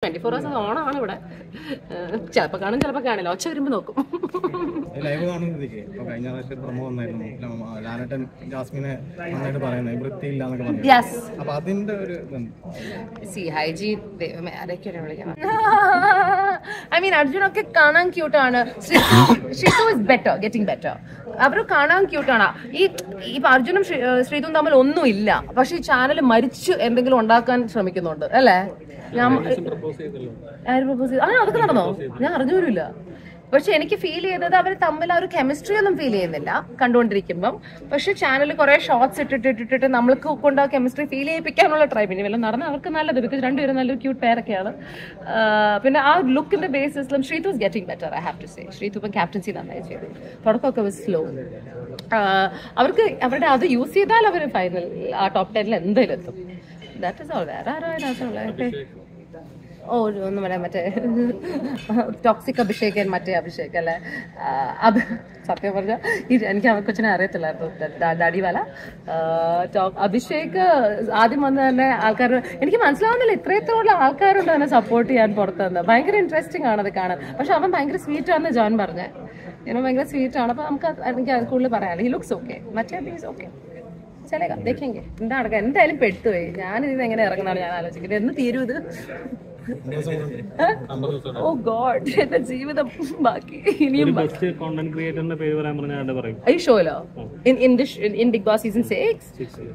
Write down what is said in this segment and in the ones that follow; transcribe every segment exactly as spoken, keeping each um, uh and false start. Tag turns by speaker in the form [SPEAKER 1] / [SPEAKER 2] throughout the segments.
[SPEAKER 1] Twenty four hours ഓണാണ് ഇവിടെ. ചിലപ്പോൾ കാണും ചിലപ്പോൾ കാണില്ല, ഒച്ച വരുമ്പോൾ നോക്കും.
[SPEAKER 2] ലൈവ് കാണുന്നതിക്ക് ഇപ്പോൾ കഴിഞ്ഞ പ്രാവശ്യം പ്രൊമോ വന്നായിരുന്നു, ലാലേട്ടൻ ജാസ്മിനെ നന്നായിട്ട് പറയുന്നത് വൃത്തിയില്ല എന്നൊക്കെ പറഞ്ഞു. അപ്പോൾ അതിൻ്റെ ഒരു
[SPEAKER 1] സി ഹൈജീൻ ആരൊക്കെയാണ് വിളിക്കണം. ഐ മീൻ അർജുനൊക്കെ കാണാൻ ക്യൂട്ടാണ്. Sreethu is better, getting better. അവർ കാണാൻ ക്യൂട്ടാണ്. ഈ ഇപ്പൊ അർജുനും ശ്രീതും തമ്മിൽ ഒന്നും ഇല്ല, പക്ഷെ ഈ ചാനൽ മരിച്ച് എന്തെങ്കിലും ഉണ്ടാക്കാൻ ശ്രമിക്കുന്നുണ്ട് അല്ലേ? ഞാൻ ആര് പ്രപ്പോസ് ചെയ്തു? ആ അതൊക്കെ നടന്നോ? ഞാൻ അറിഞ്ഞൂരില്ല. പക്ഷെ എനിക്ക് ഫീൽ ചെയ്തത് അവർ തമ്മിൽ ആ ഒരു കെമിസ്ട്രി ഒന്നും ഫീൽ ചെയ്യുന്നില്ല കണ്ടുകൊണ്ടിരിക്കുമ്പം. പക്ഷെ ചാനലിൽ കുറെ ഷോർട്സ് ഇട്ടിട്ടിട്ടിട്ട് നമ്മൾക്ക് കൊണ്ട് ആ കെമിസ്ട്രി ഫീൽ ചെയ്യിപ്പിക്കാനുള്ള ട്രൈ പിന്നെ വല്ലതും നടന്ന അവർക്ക് നല്ലത്. ബിക്കോസ് രണ്ടുപേരും നല്ലൊരു ക്യൂട്ട് പേരൊക്കെയാണ്. പിന്നെ ആ ലുക്കിന്റെ ബേസിസിലും Sreethu is getting better, I have to say. Sreethu ഇപ്പം ക്യാപ്റ്റൻസി നന്നായി ചെയ്തു. തുടക്കമൊക്കെ വാസ് സ്ലോ. അവർക്ക് അവരുടെ അത് യൂസ് ചെയ്താൽ അവർ ഫൈനൽ ആ ടോപ്പ് ടെനിൽ എന്തായാലും എത്തും. That is all. വേറെ ആരോ അതിനകത്തുള്ള ഓ ഒന്നും പറയാം, മറ്റേ ടോക്സിക് അഭിഷേകൻ, മറ്റേ അഭിഷേക് അല്ലേ? അത് സത്യം പറഞ്ഞാൽ എനിക്ക് അവർക്ക് കൊച്ചിനെ അറിയത്തില്ലായിരുന്നു, ഡാഡിവാല. അഭിഷേക് ആദ്യം വന്ന് തന്നെ ആൾക്കാർ എനിക്ക് മനസ്സിലാവുന്നില്ല ഇത്രയത്തോളം ആൾക്കാരുണ്ട് തന്നെ സപ്പോർട്ട് ചെയ്യാൻ പുറത്തുനിന്ന്. ഭയങ്കര ഇൻട്രസ്റ്റിംഗ് ആണ് അത് കാണാൻ. പക്ഷെ അവൻ ഭയങ്കര സ്വീറ്റ് ആണെന്ന് ജോൺ പറഞ്ഞേ. ഇങ്ങനെ ഭയങ്കര സ്വീറ്റ് ആണ്. അപ്പൊ നമുക്ക് എനിക്ക് അത് കൂടുതൽ പറയാനില്ല. ഹി ലുക്സ് ഓക്കെ, മറ്റേ ബീസ് ഓക്കെ. ചില ദേखेंगे എന്താ നടക്കുക. എന്തായാലും പെട്ടുപോയി. ഞാനിത് എങ്ങനെ ഇറങ്ങുന്നതാണ് ഞാൻ ആലോചിക്കുന്നത്. എന്ന് തീരും ഇത്? ഓ ഗോഡ്, എന്റെ ജീവിതം ബാക്കി ഇനിയും. ഈ ഷോയിലോ in Bigg Boss season six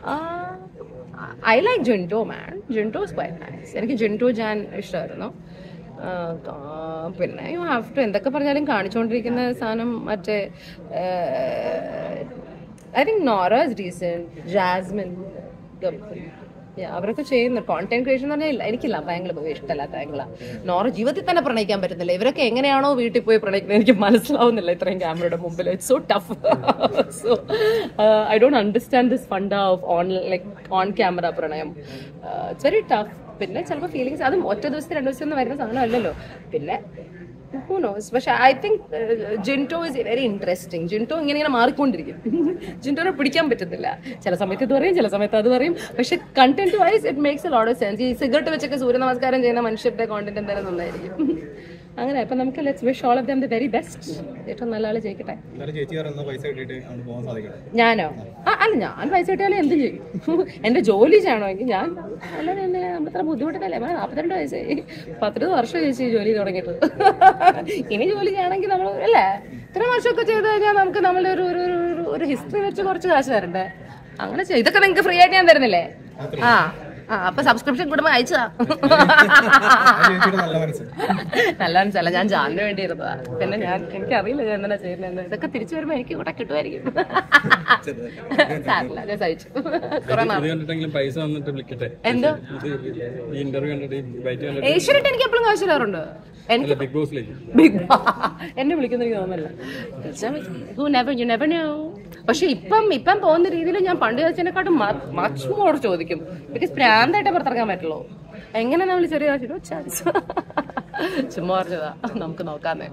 [SPEAKER 1] I like Jinto man. Jinto is quite nice. എനിക്ക് ജിൻഡോ ജാൻ ഇഷ്ടമായിരുന്നു. പിന്നെ യു ഹാവ് ടു എന്തൊക്കെ പറഞ്ഞാലും കാണിച്ചുകൊണ്ടിരിക്കുന്ന സാധനം മറ്റേ I think Nora is decent, Jasmine, അവരൊക്കെ ചെയ്യുന്നു കോണ്ടന്റ് ക്രിയേഷൻ എന്ന് പറഞ്ഞാൽ. എനിക്കില്ല ഭയങ്കര ഇഷ്ടമല്ലാത്ത ആംഗിളാ. നോറ ജീവിതത്തിൽ തന്നെ പ്രണയിക്കാൻ പറ്റുന്നില്ല. ഇവരൊക്കെ എങ്ങനെയാണോ വീട്ടിൽ പോയി പ്രണയിക്കുന്നത് എനിക്ക് മനസ്സിലാവുന്നില്ല ഇത്രയും ക്യാമറയുടെ മുമ്പിൽ. It's so tough. So I don't understand this funda of on like on camera പ്രണയം. It's very tough. പിന്നെ ചിലപ്പോൾ ഫീലിങ്സ് അതും ഒറ്റ ദിവസത്തിൽ രണ്ടു ദിവസം ഒന്നും വരുന്ന സാധനം അല്ലല്ലോ. പിന്നെ who knows. പക്ഷെ I think Jinto is very interesting. Jinto ഇങ്ങനെ ഇങ്ങനെ മാറിക്കൊണ്ടിരിക്കും. ജിൻഡോനെ പിടിക്കാൻ പറ്റുന്നില്ല. ചില സമയത്ത് ഇത് പറയും, ചില സമയത്ത് അത് പറയും. പക്ഷെ content wise it makes a lot of sense. ഈ സിഗരറ്റ് വെച്ചൊക്കെ സൂര്യ നമസ്കാരം ചെയ്യുന്ന മനുഷ്യരുടെ കോണ്ടന്റ് എന്തായാലും നന്നായിരിക്കും. അങ്ങനെ അപ്പൊ നമുക്ക് let's wish all of them the very best. ഏറ്റവും നല്ല ആള് ജയിക്കട്ടെ. ഞാനോ? ആ അല്ല, ഞാൻ പൈസ കിട്ടിയാലും എന്തും ചെയ്യും. എന്റെ ജോലി ചെയ്യണമെങ്കിൽ ഞാൻ അല്ലാതെ തന്നെ നമ്മളത്ര ബുദ്ധിമുട്ടല്ലേ. നാൽപ്പത്തിരണ്ട് വയസ്സായി, പത്തിരുപത് വർഷം ചേച്ചി ജോലി തുടങ്ങിയിട്ട്. ഇനി ജോലി ചെയ്യണമെങ്കിൽ നമ്മൾ അല്ലേ ഇത്ര വർഷമൊക്കെ ചെയ്ത് കഴിഞ്ഞാൽ നമുക്ക് നമ്മളുടെ ഒരു ഒരു ഹിസ്റ്ററി വെച്ച് കുറച്ച് കാശ് തരണ്ടേ. അങ്ങനെ ഇതൊക്കെ നിങ്ങൾക്ക് ഫ്രീ ആയിട്ട് ഞാൻ തരുന്നില്ലേ? ആ ആ അപ്പൊ സബ്സ്ക്രിപ്ഷൻ കൂടുമ്പോ അയച്ചതാ. നല്ല മനസ്സല്ല, ഞാൻ ജാനിന് വേണ്ടി ഇരുന്നതാ. പിന്നെ ഞാൻ എനിക്കറിയില്ല ഞാൻ എന്താ ചെയ്യുന്നത്. ഇതൊക്കെ തിരിച്ചു വരുമ്പോ എനിക്ക് കൂടെ കിട്ടുമായിരിക്കും. സാറില്ല, ഞാൻ സഹിച്ചു. എന്തോ ഏഷ്യനെട്ട് എനിക്ക് എപ്പോഴും കാശ് തരാറുണ്ട്. എനിക്ക് ബിഗ് എന്നെ വിളിക്കുന്ന എനിക്ക് തോന്നുന്നില്ല. പക്ഷെ ഇപ്പം ഇപ്പം പോകുന്ന രീതിയിൽ ഞാൻ പണ്ട് ചോദിച്ചതിനെക്കാട്ടും മച്ച് മോർ ചോദിക്കും. ബിക്കോസ് പ്രാന്തായിട്ടേ പുറത്തിറങ്ങാൻ പറ്റുള്ളൂ. എങ്ങനെ നമ്മൾ ചെറിയ ചാൻസ് ചുമ്മാ പറഞ്ഞതാ, നമുക്ക് നോക്കാന്നേ.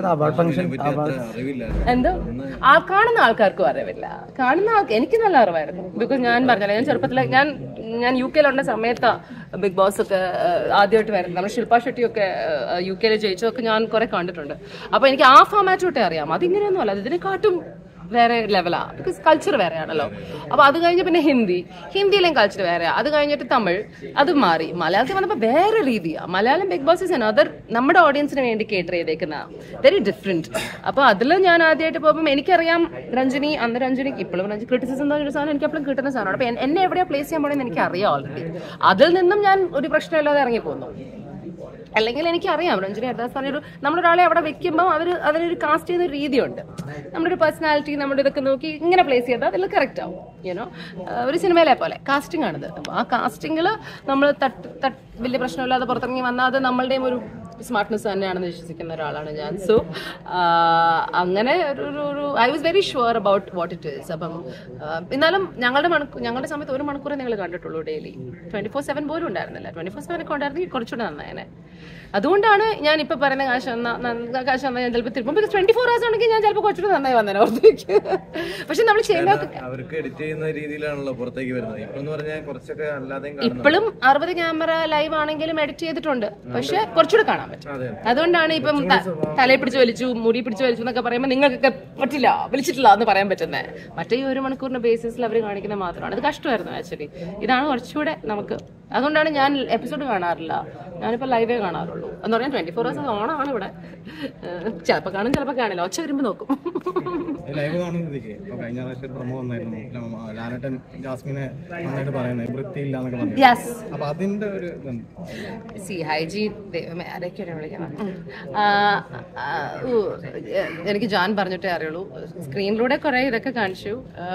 [SPEAKER 1] എന്തോ ആ കാണുന്ന ആൾക്കാർക്കും അറിവില്ല. കാണുന്ന ആൾക്ക് എനിക്ക് നല്ല അറിവായിരുന്നു. ബിക്കോസ് ഞാൻ പറഞ്ഞല്ലോ, ഞാൻ ചെറുപ്പത്തിലെ ഞാൻ ഞാൻ യു കെയിലുണ്ട സമയത്ത് ബിഗ് ബോസ് ഒക്കെ ആദ്യമായിട്ട് വരുന്നത്. നമ്മൾ ശില്പ ഷെട്ടിയൊക്കെ യു കെയിൽ ജയിച്ചതൊക്കെ ഞാൻ കുറെ കണ്ടിട്ടുണ്ട്. അപ്പൊ എനിക്ക് ആ ഫോമാറ്റ് തൊട്ടേ അറിയാം. അതിങ്ങനെയൊന്നും അല്ല, ഇതിനെക്കാട്ടും വേറെ ലെവലാ. Because culture വേറെയാണല്ലോ. അപ്പൊ അത് കഴിഞ്ഞ് പിന്നെ ഹിന്ദി, ഹിന്ദിയിലെയും കൾച്ചർ വേറെയാ. അത് കഴിഞ്ഞിട്ട് തമിഴ്, അത് മാറി. മലയാളത്തിൽ വന്നപ്പോൾ വേറെ രീതിയാ. Malayalam Bigg Boss is another നമ്മുടെ ഓഡിയൻസിന് വേണ്ടി കേറ്റർ ചെയ്തേക്കുന്ന വെരി ഡിഫറെന്റ്. അപ്പൊ അതിൽ ഞാൻ ആദ്യമായിട്ട് പോകുമ്പോൾ എനിക്കറിയാം രഞ്ജിനി, അന്ന് രഞ്ജിനി ഇപ്പോഴും രഞ്ജി ക്രിറ്റിസിസം എന്ന ഒരു സാധനം എനിക്ക് എപ്പോഴും കിട്ടുന്ന സാധനമാണ്. അപ്പൊ എന്നെ എവിടെയാ പ്ലേസ് ചെയ്യാൻ പോണെന്ന് എനിക്ക് അറിയാം ഓൾറെഡി. അതിൽ നിന്നും ഞാൻ ഒരു പ്രശ്നമില്ലാതെ ഇറങ്ങിപ്പോന്നു. അല്ലെങ്കിൽ എനിക്കറിയാം രഞ്ജിനി ഹരിദാസ് പറഞ്ഞൊരു നമ്മളൊരാളെ അവിടെ വെക്കുമ്പോൾ അവർ അതിനൊരു കാസ്റ്റ് ചെയ്യുന്ന രീതിയുണ്ട്. നമ്മുടെ ഒരു പേഴ്സണാലിറ്റി നമ്മുടെ ഇതൊക്കെ നോക്കി ഇങ്ങനെ പ്ലേസ് ചെയ്താൽ അതിൽ കറക്റ്റ് ആവും. യുനോ ഒരു സിനിമയിലെ പോലെ കാസ്റ്റിംഗ് ആണിത്. അപ്പോൾ ആ കാസ്റ്റിംഗിൽ നമ്മൾ തട്ട് തട്ട് വലിയ പ്രശ്നമില്ലാതെ പുറത്തിറങ്ങി വന്നാൽ അത് നമ്മളുടെയും ഒരു സ്മാർട്ട്നെസ് തന്നെയാണെന്ന് വിശ്വസിക്കുന്ന ഒരാളാണ് ഞാൻ. സോ അങ്ങനെ ഒരു ഒരു I was very sure about what it is. അപ്പം എന്നാലും ഞങ്ങളുടെ മണിക്കൂർ ഞങ്ങളുടെ സമയത്ത് ഒരു മണിക്കൂറേ നിങ്ങൾ കണ്ടിട്ടുള്ളൂ ഡെയിലി. ട്വന്റി ഫോർ സെവൻ പോലും ഉണ്ടായിരുന്നില്ല. ട്വന്റി ഫോർ സെവൻ ഒക്കെ ഉണ്ടായിരുന്നെങ്കിൽ കുറച്ചുകൂടെ നന്നായേനെ. അതുകൊണ്ടാണ് ഞാൻ ഇപ്പൊ പറയുന്ന കാശ് കാശ് ഞാൻ ചിലപ്പോൾ തിരുപ്പം ബിക്കോസ് ട്വന്റി ഫോർ ഹവേഴ്സ് ആണെങ്കിൽ ഞാൻ ചിലപ്പോൾ കുറച്ചുകൂടി നന്നായി വന്നേനെ ഓർത്തേക്ക്. പക്ഷെ നമ്മൾ ചെയ്യുന്ന
[SPEAKER 2] അവർക്ക് എഡിറ്റ് ചെയ്യുന്ന രീതിയിലാണല്ലോ പുറത്തേക്ക് വരുന്നത്. ഇപ്പോഴെന്ന് പറഞ്ഞാൽ കുറച്ചൊക്കെ അല്ലാതെ
[SPEAKER 1] ഇപ്പോഴും അറുപത് ക്യാമറ ലൈവ് ആണെങ്കിലും എഡിറ്റ് ചെയ്തിട്ടുണ്ട്. പക്ഷെ കുറച്ചുകൂടെ കാണാൻ പറ്റും. അതുകൊണ്ടാണ് ഇപ്പം തലയെ പിടിച്ച് വലിച്ചു മുടി പിടിച്ച് വലിച്ചു എന്നൊക്കെ പറയുമ്പോൾ നിങ്ങൾക്കൊക്കെ പറ്റില്ല വലിച്ചിട്ടില്ല എന്ന് പറയാൻ പറ്റുന്നത്. മറ്റേ ഈ ഒരു മണിക്കൂറിന്റെ ബേസിസിൽ അവർ കാണിക്കുന്നത് മാത്രമാണ്. അത് കഷ്ടമായിരുന്നു ആക്ച്വലി. ഇതാണ് കുറച്ചുകൂടെ നമുക്ക്. അതുകൊണ്ടാണ് ഞാൻ എപ്പിസോഡ് കാണാറില്ല. ഞാനിപ്പോൾ ലൈവേ കാണാറുള്ളൂ. എന്ന് പറഞ്ഞാൽ ട്വന്റി ഫോർ ഹവേഴ്സ് ഓണാണ് ഇവിടെ. ചിലപ്പോൾ കാണും ചിലപ്പോൾ കാണില്ല. ഒച്ച വരുമ്പോൾ നോക്കും.
[SPEAKER 2] ലൈവ് കാണുന്നതിക്ക് കഴിഞ്ഞ പ്രാവശ്യം പ്രമോ വന്നായിരുന്നു ലാലേട്ടൻ ജാസ്മിനെ നന്നായിട്ട് പറയുന്നത് വൃത്തിയില്ല എന്നൊക്കെ പറഞ്ഞു. അപ്പൊ അതിന്റെ ഒരു
[SPEAKER 1] സി ഹൈജി ആരൊക്കെയാണ് വിളിക്കണം. എനിക്ക് ജാൻ പറഞ്ഞിട്ടേ അറിയുള്ളൂ. സ്ക്രീനിലൂടെ കുറെ ഇതൊക്കെ കാണിച്ചു.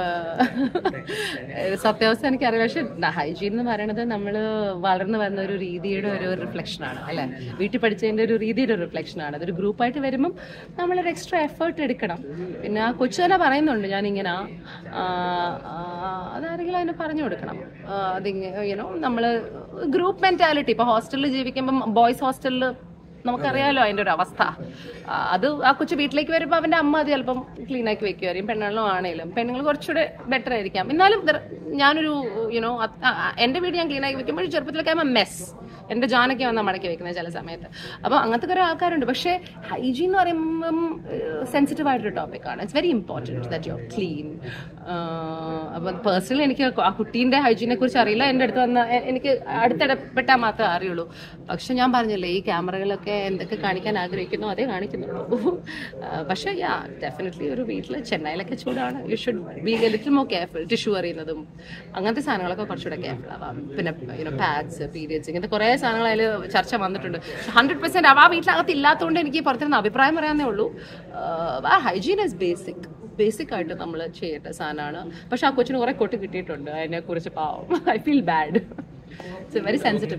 [SPEAKER 1] സത്യാവസ്ഥ എനിക്കറിയില്ല. പക്ഷെ ഹൈജീൻ എന്ന് പറയുന്നത് നമ്മൾ വളർന്നു വരുന്ന ഒരു രീതിയുടെ ഒരു റിഫ്ലക്ഷനാണ് അല്ലെ. വീട്ടിൽ പഠിച്ചതിന്റെ ഒരു രീതിയുടെ ഒരു റിഫ്ലക്ഷനാണ്. അതൊരു ഗ്രൂപ്പായിട്ട് വരുമ്പം നമ്മളൊരു എക്സ്ട്രാ എഫേർട്ട് എടുക്കണം. പിന്നെ ആ കൊച്ചു തന്നെ പറയുന്നുണ്ട് ഞാനിങ്ങനെ അതാരെങ്കിലും അതിനെ പറഞ്ഞു കൊടുക്കണം. അതിങ്ങനെ യുനോ നമ്മൾ ഗ്രൂപ്പ് മെന്റാലിറ്റി. ഇപ്പൊ ഹോസ്റ്റലിൽ ജീവിക്കുമ്പം ബോയ്സ് ഹോസ്റ്റലിൽ നമുക്കറിയാലോ അതിന്റെ ഒരു അവസ്ഥ. അത് ആ കൊച്ചു വീട്ടിലേക്ക് വരുമ്പോൾ അവന്റെ അമ്മ അത് ചിലപ്പം ക്ലീൻ ആക്കി വെക്കുമായിരിക്കും. പെണ്ണുങ്ങളും ആണെങ്കിലും പെണ്ണുങ്ങൾ കുറച്ചുകൂടെ ബെറ്റർ ആയിരിക്കാം. എന്നാലും ഞാനൊരു യുനോ എന്റെ വീട് ഞാൻ ക്ലീൻ ആക്കി വെക്കുമ്പോൾ ചെറുപ്പത്തിലൊക്കെ ആകുമ്പോൾ മെസ് എന്റെ ജാനൊക്കെ വന്നാൽ മടക്കി വെക്കുന്നത് ചില സമയത്ത്. അപ്പോൾ അങ്ങനത്തെ കുറേ ആൾക്കാരുണ്ട്. പക്ഷേ ഹൈജീൻ എന്ന് പറയുമ്പം സെൻസിറ്റീവ് ആയിട്ടൊരു ടോപ്പിക്കാണ്. It's very important that you are clean. അപ്പം പേഴ്സണലി എനിക്ക് ആ കുട്ടീൻ്റെ ഹൈജീനെ കുറിച്ച് അറിയില്ല. എൻ്റെ അടുത്ത് വന്ന എനിക്ക് അടുത്തിടപെട്ടാൽ മാത്രമേ അറിയുള്ളൂ. പക്ഷെ ഞാൻ പറഞ്ഞില്ലേ ഈ ക്യാമറകളൊക്കെ എന്തൊക്കെ കാണിക്കാൻ ആഗ്രഹിക്കുന്നു അതേ കാണിക്കുന്നുള്ളൂ. പക്ഷേ യാ ഡെഫിനറ്റ്ലി ഒരു വീട്ടിൽ ചെന്നൈയിലൊക്കെ ചൂടാണ്. You should be a little more careful. Tissue അറിയുന്നതും അങ്ങനത്തെ സാധനങ്ങളൊക്കെ കുറച്ചുകൂടെ കെയർഫുൾ ആവാം. പിന്നെ യുനോ പാഡ്സ് പീരിയഡ്സ് ഇങ്ങനത്തെ കുറേ സാധനങ്ങൾ അതിൽ ചർച്ച വന്നിട്ടുണ്ട്. ഹൺഡ്രഡ് പെർസെന്റ് ആ വീട്ടിലകത്ത് ഇല്ലാത്തതുകൊണ്ട് എനിക്ക് പുറത്തുനിന്ന് അഭിപ്രായം പറയാനേ ഉള്ളൂ. ആ ഹൈജീൻ ഇസ് ബേസിക് ബേസിക് ആയിട്ട് നമ്മൾ ചെയ്യേണ്ട സാധനമാണ്. പക്ഷെ ആ കൊച്ചിന് കുറെ കൊട്ട് കിട്ടിയിട്ടുണ്ട് അതിനെ കുറിച്ച്. പാവം I feel bad. Very sensitive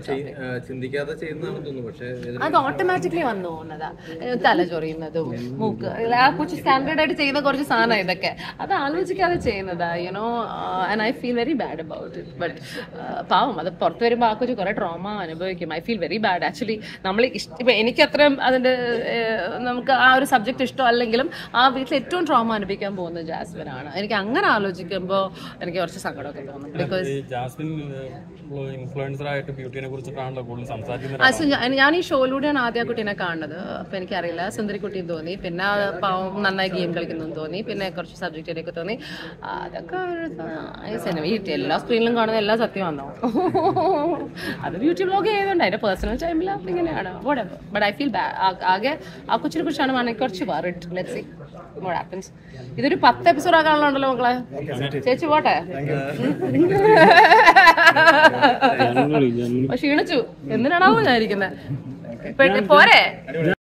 [SPEAKER 1] അത് ഓട്ടോമാറ്റിക്കലി വന്നു പോകുന്നതാ. തല ചൊറിയുന്നതും മൂക്ക് ആ കൊച്ചു സ്റ്റാൻഡേർഡ് ആയിട്ട് ചെയ്യുന്ന കുറച്ച് സാധനം ഇതൊക്കെ അത് ആലോചിക്കാതെ ചെയ്യുന്നതാ you know. And I feel very bad about it. But പാവം അത് പുറത്ത് വരുമ്പോൾ ആ കൊച്ചു കുറെ ട്രോമ അനുഭവിക്കും. I feel very bad actually. നമ്മൾ ഇഷ്ടം ഇപ്പം എനിക്ക് അത്രയും അതിൻ്റെ നമുക്ക് ആ ഒരു സബ്ജക്ട് ഇഷ്ടം അല്ലെങ്കിലും ആ വീട്ടിൽ ഏറ്റവും ട്രോമ അനുഭവിക്കാൻ പോകുന്നത് ജാസ്മിൻ ആണ്. എനിക്ക് അങ്ങനെ ആലോചിക്കുമ്പോൾ എനിക്ക് കുറച്ച് സങ്കടമൊക്കെ തോന്നും. ബിക്കോസ് ഞാൻ ഈ ഷോയിലൂടെയാണ് ആദ്യ കുട്ടീനെ കാണുന്നത്. അപ്പൊ എനിക്കറിയില്ല സുന്ദരിക്കുട്ടിയും തോന്നി. പിന്നെ പാവം നന്നായി ഗെയിം കളിക്കുന്നു തോന്നി. പിന്നെ കുറച്ച് സബ്ജക്റ്റിലേക്ക് തോന്നി. അതൊക്കെ സിനിമ എല്ലാ സ്ക്രീനിലും കാണുന്ന എല്ലാ സത്യമാണോ അത് ബ്യൂട്ടി വ്ലോഗ് ചെയ്തുകൊണ്ട് അതിന്റെ പേഴ്സണൽ ടൈമിൽ ഇങ്ങനെയാണ്. ബട്ട് ഐ ഫീൽ ആകെ ആ കൊച്ചിനെ കുറിച്ചാണ് എനിക്ക് കുറച്ച് worried. Let's see what happens. ഇതൊരു പത്ത് എപ്പിസോഡ് ആക്കാനുള്ളതുണ്ടല്ലോ മക്കളെ. ചേച്ചി പോട്ടെ. ക്ഷീണിച്ചു എന്തിനാണാവോ ഞാൻ ഇരിക്കുന്നത്. പോരെ.